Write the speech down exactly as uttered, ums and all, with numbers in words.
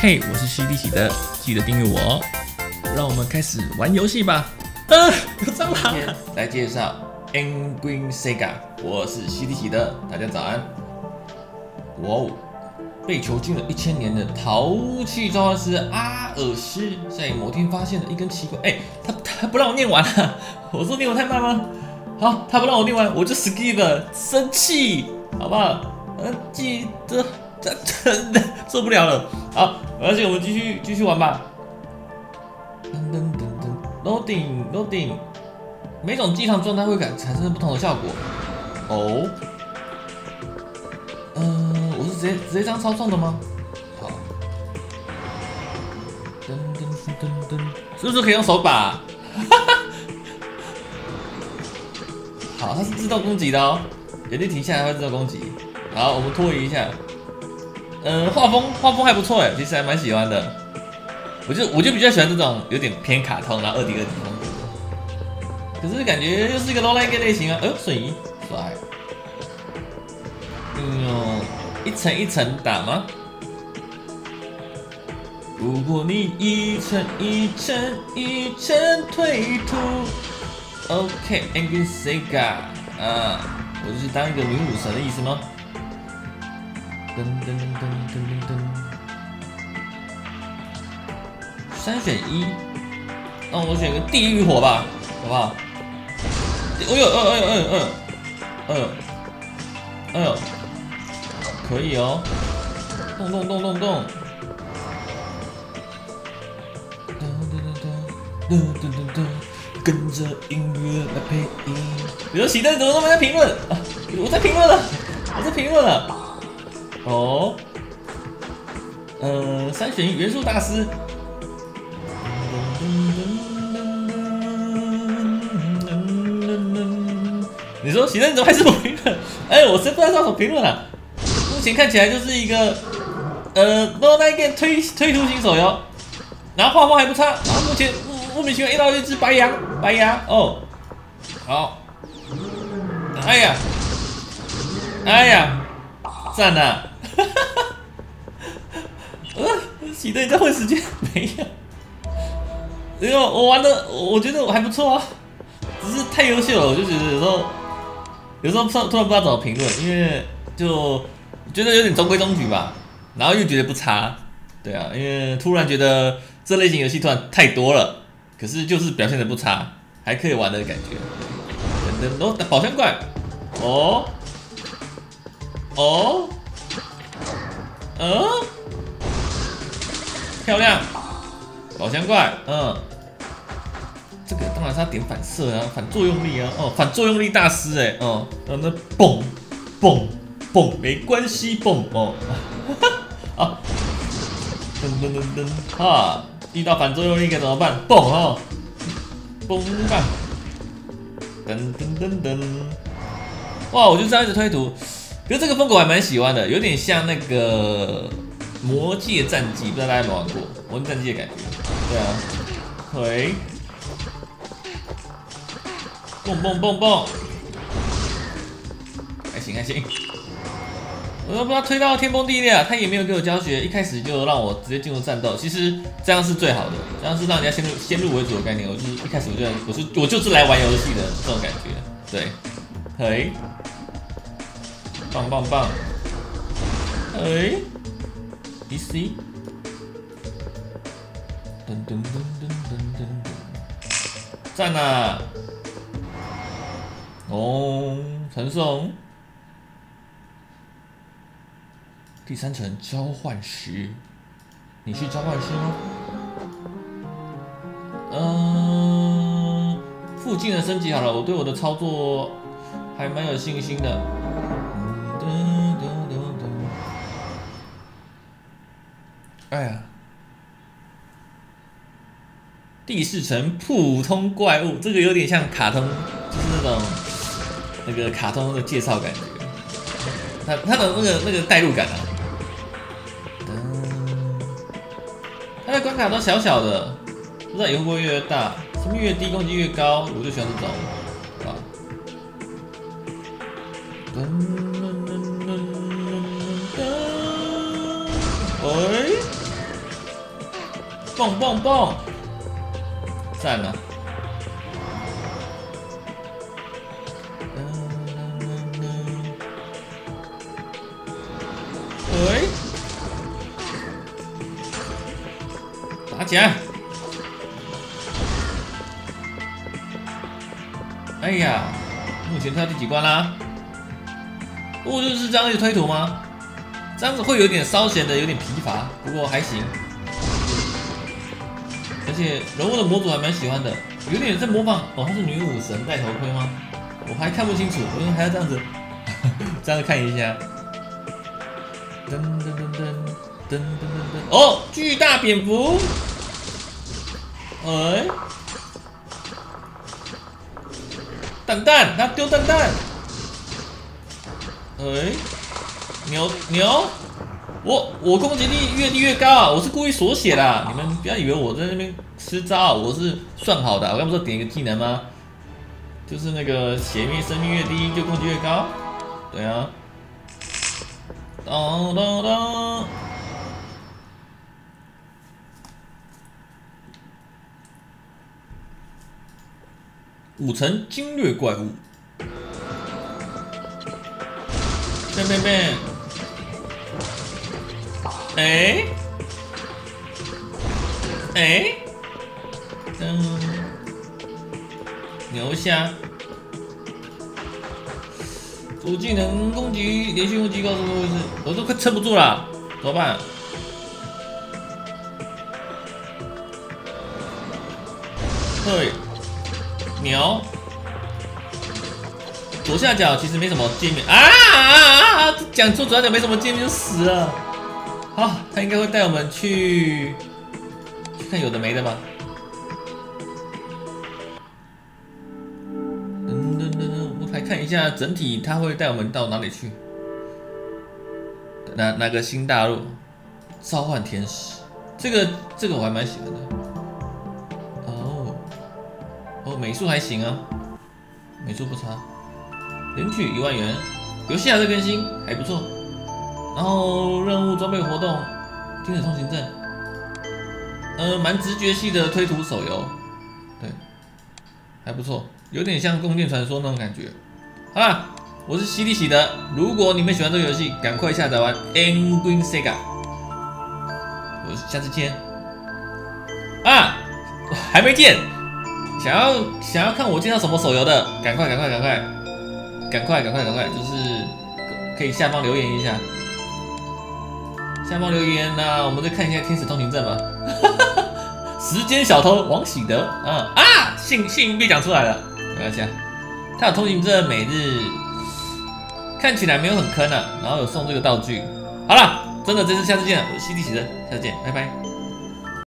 嘿，我是西地喜的，记得订阅我哦。让我们开始玩游戏吧。啊，有蟑螂！来介绍 Angry Sega， 我是西地喜的，大家早安。哇哦，被囚禁了一千年的淘气召唤师阿尔斯，在某天发现了一根奇怪……哎、欸，他他不让我念完啊！我说念我太慢吗？好，他不让我念完，我就 skip 了，生气，好不好？呃，记得。真的受不了了，好，而且我们继续继续玩吧。噔噔噔噔 ，loading loading， 每种机场状态会感产生不同的效果。哦，嗯、呃，我是直接直接这样操纵的吗？好，噔噔噔噔，是不是可以用手把？好，它是自动攻击的哦，原地停下来会自动攻击。好，我们拖移一下。嗯，画风画风还不错哎，其实还蛮喜欢的。我就我就比较喜欢这种有点偏卡通，然后二 D 二 D 风格的。可是感觉又是一个 low like 类型啊，哎呦，瞬移帅。嗯，一层一层打吗？如果你一层一层一层退出 ，OK，Angry Sega 啊，我就是当一个女武神的意思吗？噔噔噔噔噔噔，三选一，那我选个地狱火吧，好不好？哎呦哎呦哎呦哎呦哎呦哎呦，可以哦，动动动动动，噔噔噔噔噔噔噔，跟着音乐来配音。你说喜灯怎么都没在评论？啊，我在评论了，我在评论了。哦，呃，三选一元素大师。你说喜灯怎么还是不评论？哎、欸，我真不知道怎么评论啊。目前看起来就是一个呃 low light game 推推图型手游，然后画风还不差，然后目前莫名其妙遇到一只白羊，白羊哦，好，哎呀，哎呀，赞啊！呃，喜灯你在混时间没有？因为我玩的，我觉得我还不错啊，只是太优秀了，我就觉得有时候，有时候突然不知道怎么评论，因为就觉得有点中规中矩吧，然后又觉得不差，对啊，因为突然觉得这类型游戏突然太多了，可是就是表现的不差，还可以玩的感觉。等等，哦，宝箱怪，哦，哦。嗯，漂亮，宝箱怪，嗯，这个当然是要点反射啊，反作用力啊，哦，反作用力大师哎，哦，然后呢，蹦蹦蹦，没关系，蹦哦，啊，噔噔噔噔，哈，遇到反作用力该怎么办？蹦哦，蹦吧，噔噔噔噔，哇，我就这样一直推图。可是这个风格我还蛮喜欢的，有点像那个《魔界战记》，不知道大家有没有玩过《魔界战记》的感觉？对啊，嘿，蹦蹦蹦蹦，还行还行。我都不知道推到天崩地裂啊，他也没有给我教学，一开始就让我直接进入战斗。其实这样是最好的，这样是让人家先入先入为主的概念。我就是一开始我就我是我就是来玩游戏的这种感觉，对，嘿。棒棒棒！哎 ，E C， 噔噔噔噔噔噔噔，赞啊！哦，传送，第三层交换时，你是交换师吗？嗯、呃，附近的升级好了，我对我的操作还蛮有信心的。哎呀，第四层普通怪物，这个有点像卡通，就是那种那个卡通的介绍感觉，它它的那个那个代入感啊，它的关卡都小小的，不知道以后会不会越大，什么越低攻击越高，我就喜欢这种，啊，噔噔噔噔噔，哎。 蹦蹦蹦，赞了！哎，打起来！哎呀，目前跳第几关啦？哦，就是这样一直推图吗？这样子会有点稍显得有点疲乏，不过还行。而且人物的模组还蛮喜欢的，有点在模仿哦，她是女武神戴头盔吗？我还看不清楚，因为还要这样子这样子看一下。噔噔噔噔噔噔噔噔，哦，巨大蝙蝠，哎。蛋蛋，他丢蛋蛋。哎，牛牛，我我攻击力越低越高啊！我是故意缩写的，你们不要以为我在那边吃招，我是算好的。我刚不是点一个技能吗？就是那个血灭生命越低就攻击越高。对啊。当当当。五层精略怪物，变变变，哎哎，嗯，牛虾，主技能攻击连续攻击高速度位置，我都快撑不住了，怎么办？对。牛，左下角其实没什么界面啊啊啊啊！讲错左下角没什么界面就死了。好，他应该会带我们去去看有的没的吧。噔噔噔噔，我来看一下整体，他会带我们到哪里去？哪哪个新大陆？召唤天使，这个这个我还蛮喜欢的。哦，美术还行啊，美术不差，领取一万元，游戏还在更新，还不错。然后任务装备活动，天使通行证，呃，蛮直觉系的推图手游，对，还不错，有点像宫殿传说那种感觉。好啦，我是西利喜的，如果你们喜欢这个游戏，赶快下载玩《Angry Sega》，我下次见。啊，还没见。想要想要看我介绍什么手游的，赶快赶快赶快赶快赶快赶快，就是可以下方留言一下，下方留言那、啊、我们再看一下天使通行证吧。时间小偷王喜德，嗯啊，姓姓被讲出来了，没关系啊，他有通行证，每日看起来没有很坑啊，然后有送这个道具。好了，真的这次下次见了，我是西地喜德，下次见，拜拜。